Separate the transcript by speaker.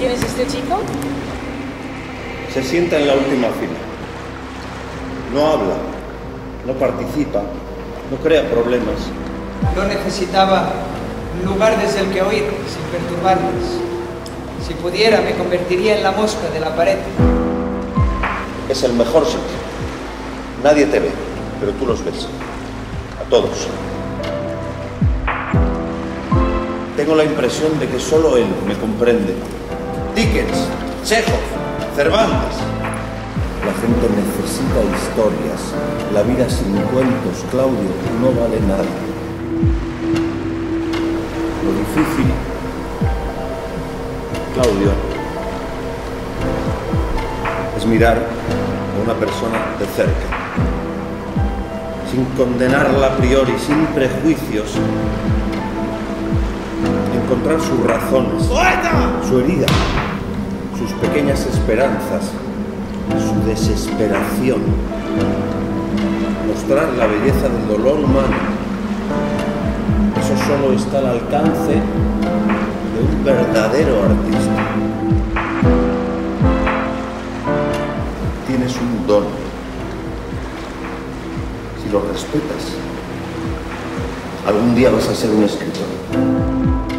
Speaker 1: ¿Quién es este chico?
Speaker 2: Se sienta en la última fila. No habla, no participa, no crea problemas.
Speaker 3: Yo necesitaba un lugar desde el que oír, sin perturbarles. Si pudiera, me convertiría en la mosca de la pared.
Speaker 2: Es el mejor sitio. Nadie te ve, pero tú los ves. A todos. Tengo la impresión de que solo él me comprende. Dickens, Chekhov, Cervantes. La gente necesita historias. La vida sin cuentos, Claudio, no vale nada. Lo difícil, Claudio, es mirar a una persona de cerca, sin condenarla a priori, sin prejuicios, encontrar sus razones, su herida, sus pequeñas esperanzas, su desesperación, mostrar la belleza del dolor humano. Eso solo está al alcance de un verdadero artista. Tienes un don. Si lo respetas, algún día vas a ser un escritor.